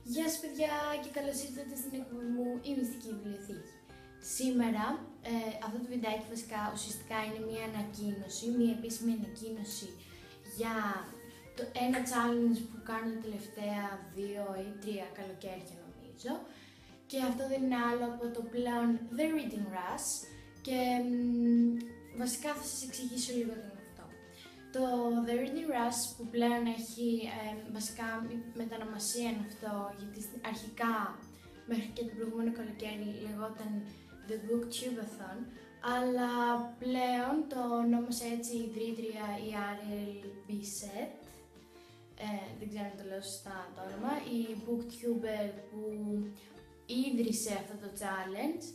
Γεια σας παιδιά και καλώς ήρθατε στην εκπομπή μου η Μυστική Βιβλιοθήκη. Σήμερα αυτό το βιντεάκι βασικά ουσιαστικά είναι μια ανακοίνωση, μια επίσημη ανακοίνωση για ένα challenge που κάνω τα τελευταία 2 ή 3 καλοκαίρια νομίζω. Και αυτό δεν είναι άλλο από το πλέον The Reading Rush και βασικά θα σας εξηγήσω λίγο τι είναι αυτό. Το The Reading Rush που πλέον έχει βασικά μετανομασία είναι αυτό, γιατί αρχικά μέχρι και το προηγούμενο καλοκαίρι λεγόταν The Booktubeathon, αλλά πλέον το ονόμασε έτσι η ιδρύτρια η Ariel Bissett, δεν ξέρω αν το λέω σωστά το όνομα, η booktuber που ίδρυσε αυτό το challenge.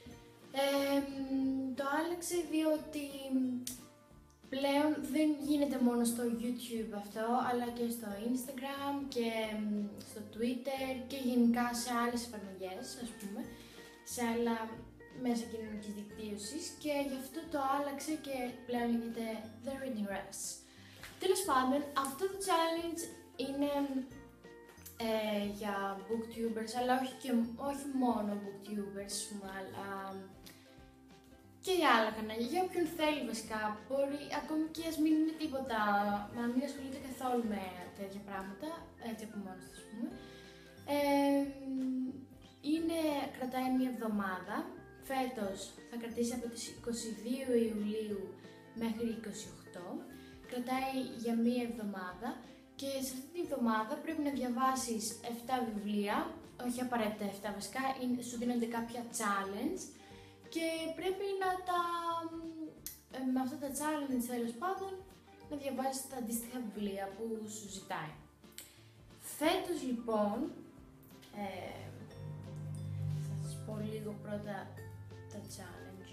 Το άλλαξε διότι πλέον δεν γίνεται μόνο στο YouTube αυτό, αλλά και στο Instagram και στο Twitter και γενικά σε άλλες εφαρμογές, ας πούμε, σε άλλα μέσα κοινωνικής δικτύωσης, και γι' αυτό το άλλαξε και πλέον λέγεται The Reading Rush. Τέλος πάντων, αυτό το challenge είναι για booktubers, αλλά όχι μόνο booktubers, αλλά και για άλλα κανάλια, για όποιον θέλει βασικά. Μπορεί ακόμη και ας μην είναι τίποτα, να μην ασχολείται καθόλου με τέτοια πράγματα, έτσι από μόνος του, ας πούμε. Κρατάει μια εβδομάδα. Φέτος θα κρατήσει από τις 22 Ιουλίου μέχρι 28. Κρατάει για μία εβδομάδα και σε αυτή τη εβδομάδα πρέπει να διαβάσεις 7 βιβλία, όχι απαραίτητα 7 βασικά, σου δίνονται κάποια challenge και πρέπει να με αυτά τα challenge τέλος πάντων να διαβάσεις τα αντίστοιχα βιβλία που σου ζητάει. Φέτος λοιπόν, θα σας πω λίγο πρώτα τα challenge.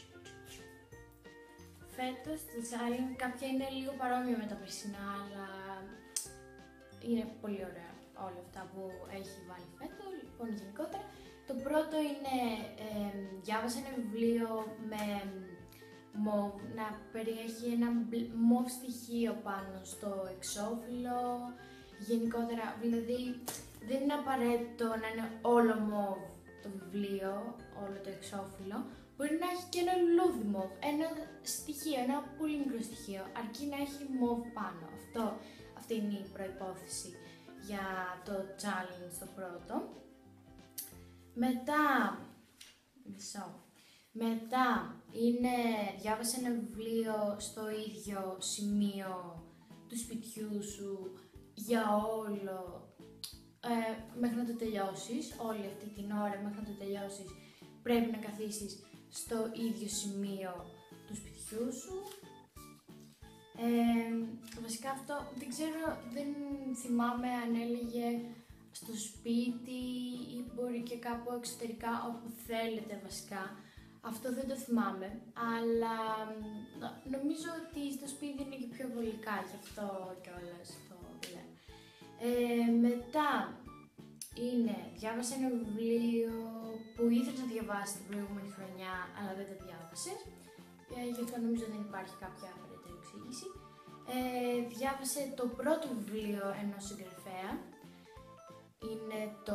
Φέτος τα challenge κάποια είναι λίγο παρόμοια με τα περσινά, αλλά είναι πολύ ωραία όλα αυτά που έχει βάλει φέτος. Λοιπόν, γενικότερα, το πρώτο είναι διάβασα ένα βιβλίο με μοβ, να περιέχει ένα μοβ στοιχείο πάνω στο εξώφυλλο. Γενικότερα, δηλαδή δεν είναι απαραίτητο να είναι όλο μοβ το βιβλίο, όλο το εξώφυλλο. Μπορεί να έχει και ένα λουλούδι μοβ, ένα στοιχείο, ένα πολύ μικρό στοιχείο, αρκεί να έχει μοβ πάνω. Αυτή είναι η προϋπόθεση για το challenge το πρώτο. Μετά διάβασα ένα βιβλίο στο ίδιο σημείο του σπιτιού σου για όλο, μέχρι να το τελειώσεις, όλη αυτή την ώρα μέχρι να το τελειώσεις πρέπει να καθίσεις στο ίδιο σημείο του σπιτιού σου. Βασικά αυτό δεν θυμάμαι αν έλεγε στο σπίτι ή μπορεί και κάπου εξωτερικά, όπου θέλετε βασικά. Αυτό δεν το θυμάμαι, αλλά νομίζω ότι στο σπίτι είναι και πιο βολικά, γι' αυτό κιόλας το λέω. Μετά διάβασα ένα βιβλίο που ήθελα να διαβάσει την προηγούμενη χρονιά, αλλά δεν το διάβασες, γι' αυτό νομίζω δεν υπάρχει κάποια περαιτέρω εξήγηση. Διάβασε το πρώτο βιβλίο ενός συγγραφέα, είναι το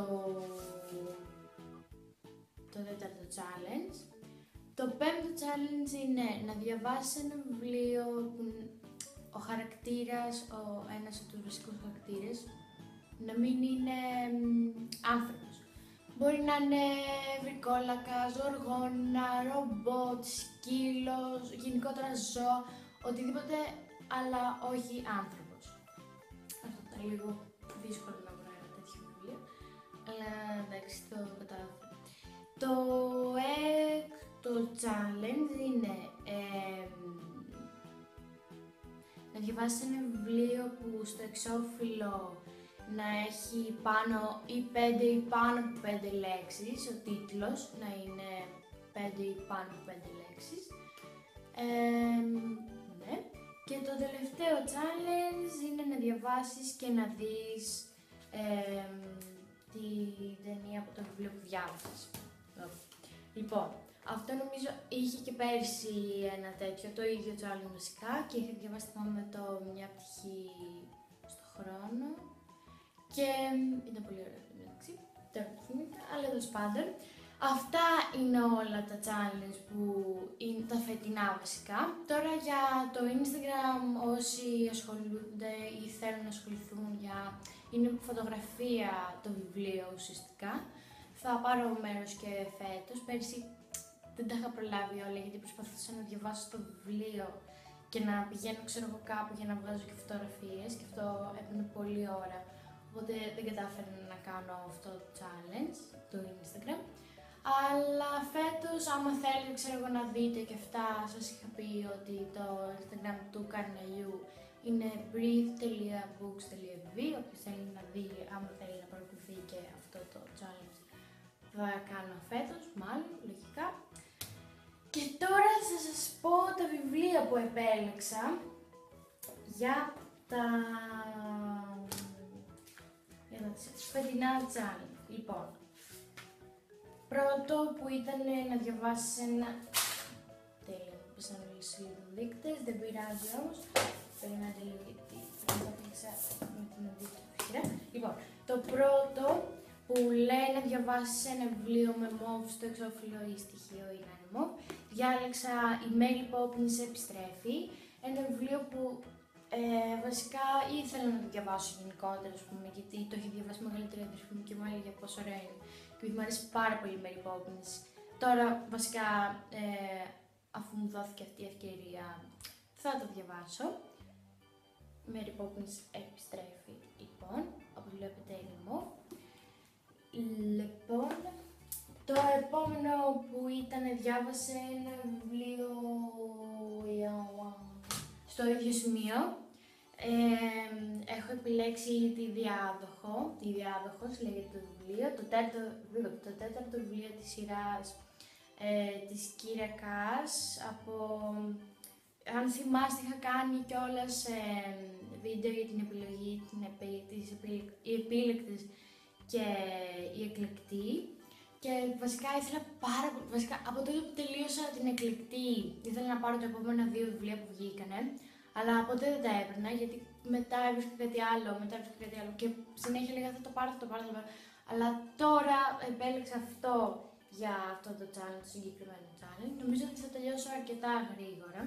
τέταρτο challenge. Το πέμπτο challenge είναι να διαβάσεις ένα βιβλίο που ο χαρακτήρας, ένας από τους βασικούς χαρακτήρες, να μην είναι άνθρωπος. Μπορεί να είναι βρικόλακας, οργόνα, ρομπότ, σκύλος, γενικότερα ζώο, οτιδήποτε, αλλά όχι άνθρωπος. Αυτό ήταν λίγο δύσκολο να βρω ένα τέτοιο βιβλίο, αλλά εντάξει, το κατάφερα. Το έκτο challenge είναι να διαβάσεις ένα βιβλίο που στο εξώφυλλο να έχει πάνω ή 5 ή πάνω από 5 λέξεις, ο τίτλος να είναι 5 ή πάνω από 5 λέξεις. Ναι. Και το τελευταίο challenge είναι να διαβάσεις και να δεις την ταινία από το βιβλίο που διάβασες. Λοιπόν, αυτό νομίζω είχε και πέρσι ένα τέτοιο, το ίδιο challenge βασικά, και είχα διαβάσει με το Μια πτυχή στο χρόνο και ήταν πολύ ωραίο. αλλά τέλος πάντων. Αυτά είναι όλα τα challenge που είναι τα φετινά βασικά. Τώρα για το Instagram, όσοι ασχολούνται ή θέλουν να ασχοληθούν είναι φωτογραφία το βιβλίο ουσιαστικά. Θα πάρω μέρος και φέτος. Πέρσι δεν τα είχα προλάβει όλα γιατί προσπαθούσα να διαβάσω το βιβλίο και να πηγαίνω κάπου για να βγάζω και φωτογραφίες και αυτό έπαιρνε πολλή ώρα. Οπότε δεν κατάφερα να κάνω αυτό το challenge, το Instagram. Αλλά φέτος, άμα θέλετε να δείτε και αυτά, σας είχα πει ότι το Instagram του Καρναγιού είναι breathe.books.lv. Όποιος θέλει να δει, άμα θέλει να παρακολουθεί και αυτό το challenge, θα κάνω φέτος, μάλλον, λογικά. Και τώρα θα σας πω τα βιβλία που επέλεξα για τα φετινά challenge. Λοιπόν, πρώτο που ήταν να διαβάσεις ένα... Τέλεια, μου πέσαν όλες οι δείκτες, δεν πειράζει όμως. Περιμένετε λίγο γιατί θα το έκλειξα με την αντίθετη χειρά. Λοιπόν, το πρώτο που λέει να διαβάσεις ένα βιβλίο με μοβ στο εξώφυλλο ή στοιχείο ή να είναι μοβ, διάλεξα «Η Mary Poppins επιστρέφει», ένα βιβλίο που βασικά ήθελα να το διαβάσω γενικότερα, γιατί το έχει διαβάσει μεγαλύτερη αδερφή μου και μου έλεγε πόσο ωραίο είναι. Και μου αρέσει πάρα πολύ η Mary Poppins. Τώρα, βασικά, αφού μου δόθηκε αυτή η ευκαιρία, θα το διαβάσω. Mary Poppins επιστρέφει, λοιπόν, όπως βλέπετε είναι μοβ. Λοιπόν, το επόμενο που ήταν, διάβασε ένα βιβλίο στο ίδιο σημείο. Έχω επιλέξει τη Διάδοχος λέγεται το βιβλίο, το τέταρτο βιβλίο της σειράς της Κυριακάς. Αν θυμάστε, είχα κάνει κιόλας βίντεο για την επιλογή, οι επίλεκτες και η εκλεκτή. Και βασικά ήθελα από τότε που τελείωσα την εκλεκτή, ήθελα να πάρω τα επόμενα 2 βιβλία που βγήκανε, αλλά ποτέ δεν τα έπαιρνα, γιατί μετά έβρισκα κάτι άλλο και συνέχεια λέγα θα το πάρω. Αλλά τώρα επέλεξα αυτό για αυτό το challenge, το συγκεκριμένο challenge. Νομίζω ότι θα τελειώσω αρκετά γρήγορα,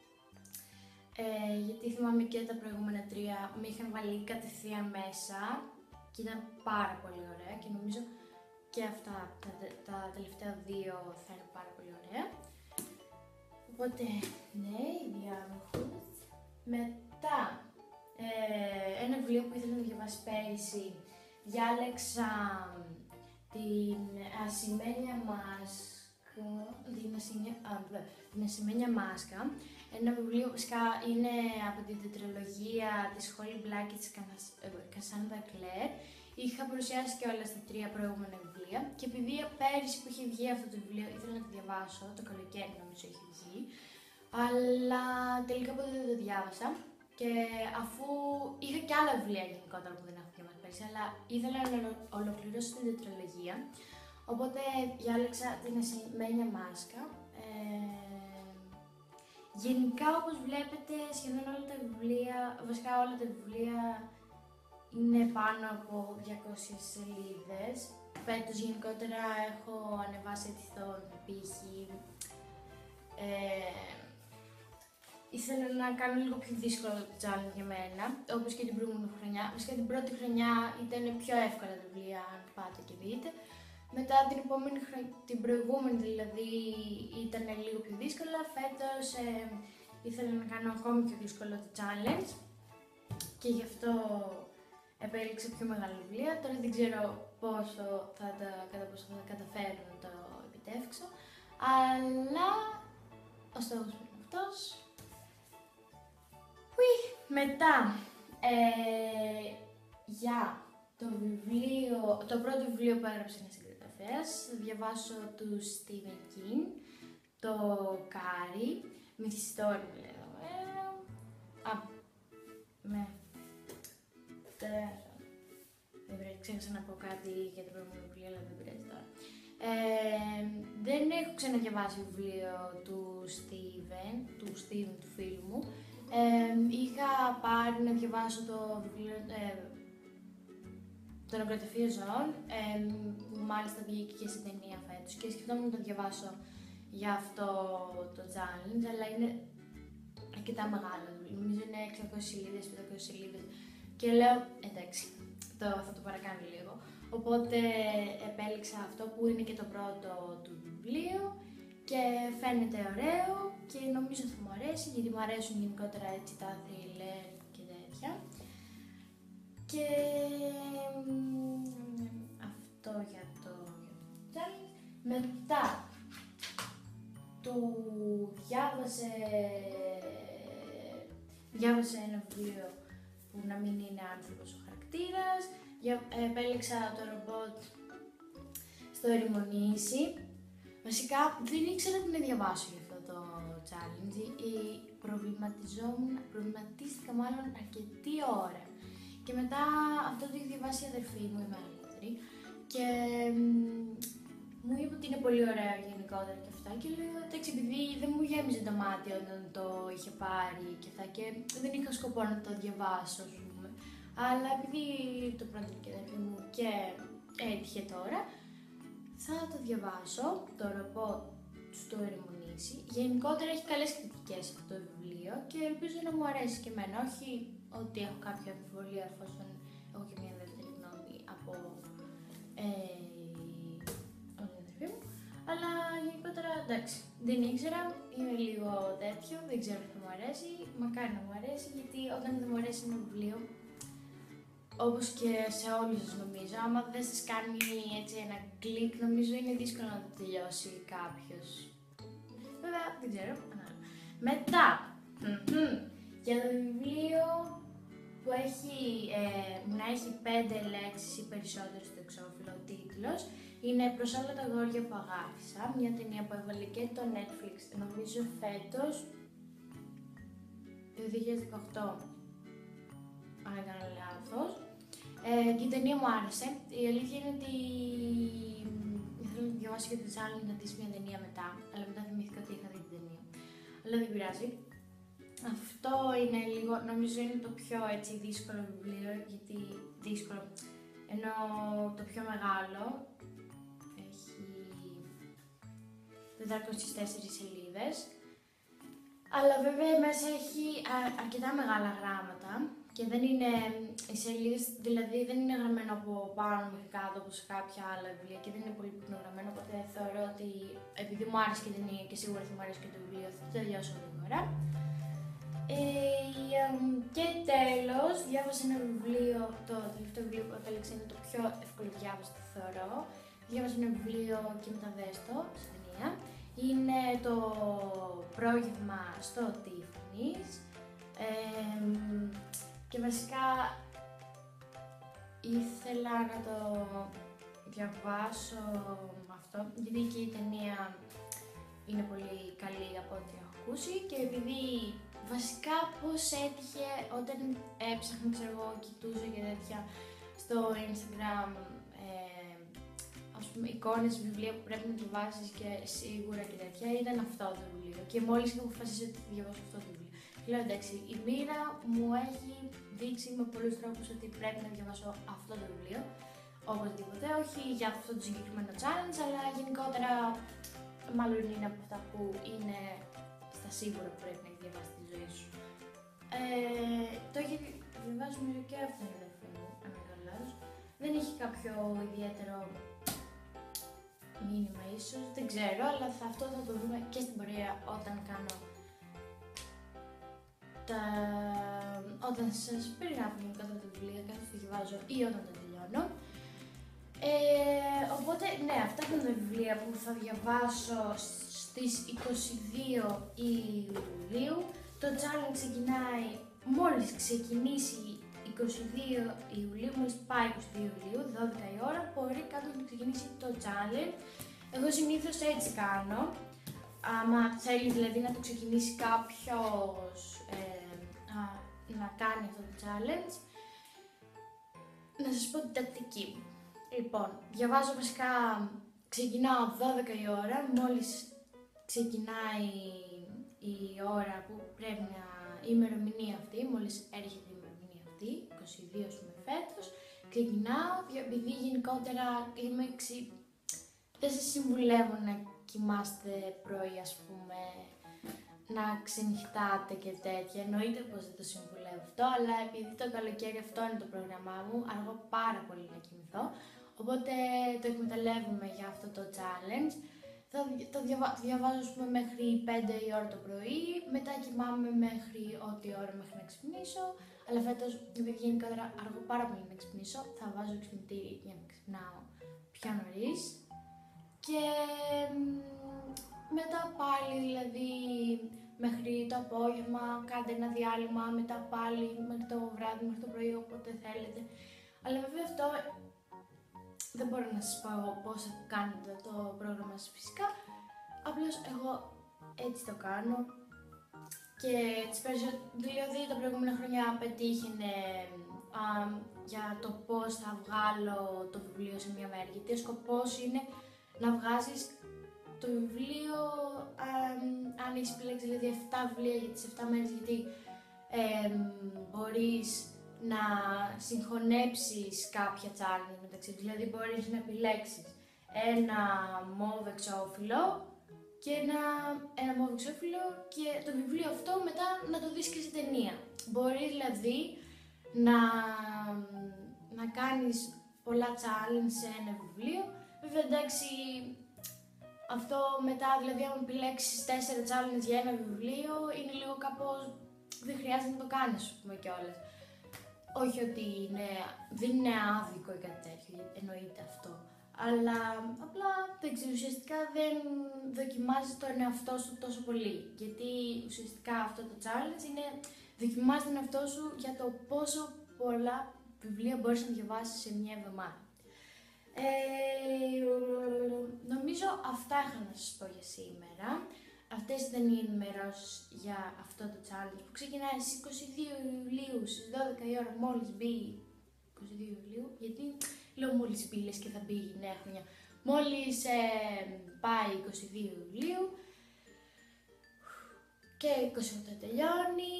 γιατί θυμάμαι και τα προηγούμενα 3 με είχαν βάλει κατευθείαν μέσα και ήταν πάρα πολύ ωραία και νομίζω και αυτά τα τελευταία 2 θα είναι πάρα πολύ ωραία. Οπότε, ναι, η Διάδοχος. Μετά, ένα βιβλίο που ήθελα να διαβάσει πέρυσι, διάλεξα την Ασημένια Μάσκα. Ένα βιβλίο βασικά είναι από την τετραλογία της Holly Black και της Cassandra Clare. Είχα παρουσιάσει και όλα στα 3 προηγούμενα βιβλία και επειδή πέρυσι που είχε βγει αυτό το βιβλίο ήθελα να το διαβάσω, το καλοκαίρι νομίζω είχε βγει, αλλά τελικά ποτέ δεν το διάβασα και αφού είχα και άλλα βιβλία γενικότερα που δεν έχω διαβάσει πέρυσι, αλλά ήθελα να ολοκληρώσω την τετραλογία, οπότε διάλεξα την Ασημένια Μάσκα. Γενικά, όπως βλέπετε, σχεδόν όλα τα βιβλία, βασικά όλα τα βιβλία είναι πάνω από 200 σελίδες. Φέτος γενικότερα έχω ανεβάσει έτσι στον πύχη. Ήθελα να κάνω λίγο πιο δύσκολο το challenge για μένα, όπως και την προηγούμενη χρονιά. Βασικά την πρώτη χρονιά ήταν πιο εύκολα τα βιβλία, αν πάτε και δείτε. Μετά την προηγούμενη δηλαδή ήταν λίγο πιο δύσκολα. Φέτος ήθελα να κάνω ακόμη πιο δύσκολο το challenge και γι' αυτό επέλεξα πιο μεγάλα βιβλία. Τώρα δεν ξέρω κατά πόσο θα καταφέρω να το επιτεύξω, αλλά ο στόχος μου είναι αυτός. Μετά, για το πρώτο βιβλίο που έγραψε ένα συγγραφέας, θα διαβάσω του Stephen King, το Κάρι, μυθιστόρημα λέγαμε. Δεν πειράζει, ξέχασα να πω κάτι για το προηγούμενο βιβλίο, αλλά δεν πειράζει τώρα. Δεν έχω ξαναδιαβάσει βιβλίο του Steven, του φίλου μου. Είχα πάρει να διαβάσω το βιβλίο το νεκροταφείο ζώων, που μάλιστα βγήκε και σε ταινία φέτος και σκεφτόμουν να το διαβάσω για αυτό το challenge, αλλά είναι αρκετά μεγάλο, νομίζω είναι 600 σελίδες, 500 σελίδες και λέω εντάξει, θα το παρακάνω λίγο. Οπότε επέλεξα αυτό που είναι και το πρώτο του βιβλίου και φαίνεται ωραίο και νομίζω θα μου αρέσει, γιατί μου αρέσουν γενικότερα έτσι τα thriller και τέτοια. Και αυτό για το challenge. Μετά διάβασε ένα βιβλίο που να μην είναι άνθρωπος ο χαρακτήρας. Επέλεξα το ρομπότ στο ερημονήσι. Βασικά δεν ήξερα τι να διαβάσω για αυτό το challenge. Προβληματίστηκα μάλλον αρκετή ώρα. Και μετά αυτό το έχει διαβάσει η αδερφή μου, η μεγαλύτερη. Και μου είπε ότι είναι πολύ ωραίο γενικότερα και αυτά. Και λέω εντάξει, επειδή δεν μου γέμιζε το μάτι όταν το είχε πάρει και αυτά. Και δεν είχα σκοπό να το διαβάσω, ας πούμε. Αλλά επειδή το πρώτο και η αδερφή μου και έτυχε τώρα, θα το διαβάσω, το ρομπότ στο ερημονήσι. Γενικότερα έχει καλές κριτικές αυτό το βιβλίο και ελπίζω να μου αρέσει και εμένα. Όχι ότι έχω κάποια αμφιβολία, εφόσον έχω και μια δεύτερη γνώμη από την αδερφή μου. Αλλά γενικότερα εντάξει, δεν ήξερα, είμαι λίγο τέτοιο, δεν ξέρω αν θα μου αρέσει. Μακάρι να μου αρέσει, γιατί όταν δεν μου αρέσει ένα βιβλίο, όπως και σε όλους σας νομίζω, άμα δεν σας κάνει έτσι ένα κλικ, νομίζω είναι δύσκολο να το τελειώσει κάποιος. Βέβαια, δεν ξέρω. Μετά, για το βιβλίο που να έχει 5 λέξεις ή περισσότερες στο εξώφυλλο, ο τίτλος, είναι «Προς όλα τα αγόρια που αγάπησα», μια ταινία που έβαλε και το Netflix, νομίζω φέτος, το 2018, αν δεν κάνω λάθος. Και η ταινία μου άρεσε. Η αλήθεια είναι ότι ήθελα να διαβάσω και το challenge να δεις μια ταινία μετά, αλλά μετά θυμήθηκα ότι είχα δει την ταινία. Αλλά δεν πειράζει. Αυτό είναι λίγο, νομίζω είναι το πιο έτσι δύσκολο βιβλίο, γιατί δύσκολο, ενώ το πιο μεγάλο έχει 404 σελίδες, αλλά βέβαια μέσα έχει αρκετά μεγάλα γράμματα και δεν είναι οι σελίδες, δηλαδή δεν είναι γραμμένο από πάνω μέχρι κάτω όπως κάποια άλλα βιβλία και δεν είναι πολύ πυκνογραμμένο, οπότε θεωρώ ότι επειδή μου άρεσε και η ταινία και σίγουρα θα μου αρέσει και το βιβλίο, θα το τελειώσω γρήγορα. Και τέλος, διάβασα ένα βιβλίο, το τελευταίο βιβλίο που επέλεξα είναι το πιο εύκολο διάβαστο θεωρώ. Διάβασα ένα βιβλίο και μετά δες το, στην ταινία. Είναι το πρόγευμα στο Tiffany's. Και βασικά ήθελα να το διαβάσω αυτό, γιατί και η ταινία είναι πολύ καλή από ό,τι έχω ακούσει και επειδή βασικά πώς έτυχε όταν έψαχνα, ξέρω εγώ, κοιτούσα και τέτοια στο Instagram, ας πούμε, εικόνες, βιβλία που πρέπει να διαβάσεις και σίγουρα και τέτοια, ήταν αυτό το βιβλίο και μόλις είχα αποφασίσει ότι θα διαβάσω αυτό το βιβλίο. Λέω εντάξει, η μοίρα μου έχει δείξει με πολλούς τρόπους ότι πρέπει να διαβάσω αυτό το βιβλίο, οπωσδήποτε, όχι για αυτό το συγκεκριμένο challenge, αλλά γενικότερα μάλλον είναι από αυτά που είναι στα σίγουρα που πρέπει να έχει διαβάσει τη ζωή σου. Το έχει διαβάσει νομίζω και αυτό η αδερφή μου, αν δεν κάνω λάθος. Δεν έχει κάποιο ιδιαίτερο μήνυμα ίσως, δεν ξέρω, αλλά αυτό θα το δούμε και στην πορεία όταν κάνω όταν σας περιγράφω γενικότερα το βιβλίο, καθώς το διαβάζω ή όταν το τελειώνω. Οπότε, ναι, αυτά είναι τα βιβλία που θα διαβάσω στις 22 Ιουλίου. Το challenge ξεκινάει μόλις ξεκινήσει 22 Ιουλίου, μόλις πάει 22 Ιουλίου, 12 η ώρα, μπορεί κάποιος να ξεκινήσει το challenge. Εγώ συνήθως έτσι κάνω. Άμα θέλει δηλαδή να το ξεκινήσει κάποιος να κάνει αυτό το challenge, να σας πω την τακτική μου. Λοιπόν, διαβάζω βασικά, ξεκινάω 12 η ώρα, μόλις ξεκινάει η ώρα που πρέπει η ημερομηνία αυτή, μόλις έρχεται η ημερομηνία αυτή, 22 με φέτος, Ξεκινάω, επειδή γενικότερα δεν σας συμβουλεύω να κοιμάστε πρωί, ας πούμε, να ξενυχτάτε και τέτοια. Εννοείται πως δεν το συμβουλεύω αυτό, αλλά επειδή το καλοκαίρι αυτό είναι το πρόγραμμά μου, αργώ πάρα πολύ να κοιμηθώ, οπότε το εκμεταλλεύομαι για αυτό το challenge. Το διαβάζω, ας πούμε, μέχρι 5 η ώρα το πρωί, μετά κοιμάμαι μέχρι ό,τι ώρα μέχρι να ξυπνήσω, αλλά φέτος, επειδή γενικότερα αργώ πάρα πολύ να ξυπνήσω, θα βάζω ξυπνητήρι για να ξυπνάω πιο νωρίς. Και μετά πάλι, δηλαδή, μέχρι το απόγευμα κάντε ένα διάλειμμα, μετά πάλι μέχρι το βράδυ, μέχρι το πρωί, όποτε θέλετε. Αλλά βέβαια αυτό δεν μπορώ να σας πω πώς θα κάνετε το πρόγραμμα σας φυσικά, απλώς εγώ έτσι το κάνω και δηλαδή τα προηγούμενα χρόνια πετύχαινε για το πώς θα βγάλω το βιβλίο σε μια μέρα, γιατί ο σκοπός είναι να βγάζεις το βιβλίο αν έχεις επιλέξει δηλαδή 7 βιβλία για τις 7 μέρες, γιατί μπορείς να συγχωνέψεις κάποια challenge μεταξύ τους, δηλαδή μπορείς να επιλέξεις ένα μόβ εξώφυλλο και ένα μόβ εξώφυλλο και το βιβλίο αυτό μετά να το δεις και σε ταινία. Μπορείς δηλαδή να κάνεις πολλά challenge σε ένα βιβλίο. Βέβαια, εντάξει, αυτό μετά, δηλαδή αν επιλέξεις 4 challenge για ένα βιβλίο, είναι λίγο κάπως, δεν χρειάζεται να το κάνεις, ας πούμε, κιόλας. Όχι ότι δεν είναι άδικο ή κάτι τέτοιο, εννοείται αυτό. Αλλά απλά δεν ξέρω, ουσιαστικά δεν δοκιμάζεις τον εαυτό σου τόσο πολύ. Γιατί ουσιαστικά αυτό το challenge είναι δοκιμάζεις τον εαυτό σου για το πόσο πολλά βιβλία μπορείς να διαβάσεις σε μια εβδομάδα. Νομίζω αυτά είχα να σας πω για σήμερα. Αυτές ήταν οι ενημερώσεις για αυτό το challenge που ξεκινάει στις 22 Ιουλίου στις 12 η ώρα, μόλις μπει 22 Ιουλίου, γιατί λέω μόλις μπει λες και θα μπει η νέα χρονιά. Μόλις πάει 22 Ιουλίου και 28 τελειώνει.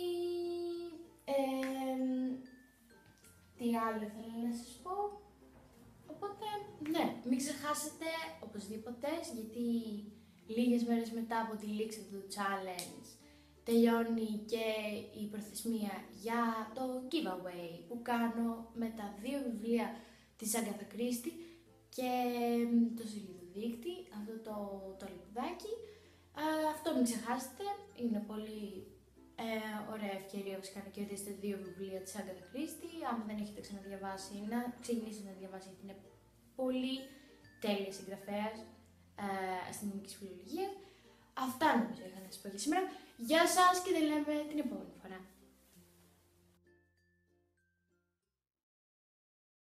Τι άλλο ήθελα να σας πω. Οπότε, ναι, μην ξεχάσετε οπωσδήποτε, γιατί λίγες μέρες μετά από τη λήξη του challenge τελειώνει και η προθεσμία για το giveaway που κάνω με τα 2 βιβλία της Agatha Christie και το σελίδο-δείκτη, αυτό το λιπουδάκι. Αυτό μην ξεχάσετε, είναι πολύ ωραία ευκαιρία φυσικά να κερδίσετε 2 βιβλία της Agatha Christie. Αν δεν έχετε ξαναδιαβάσει, να ξεκινήσετε να διαβάσετε, γιατί είναι πολύ τέλεια συγγραφέας αστυνομικής φιλολογίας. Αυτά νομίζω είχα να σας πω για σήμερα. Γεια σας και τα λέμε την επόμενη φορά.